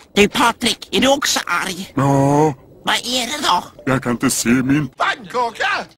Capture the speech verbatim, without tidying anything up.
Du Patrik, är du också arg? Ja, Vad är det då? jag kan inte se min Pannkaka!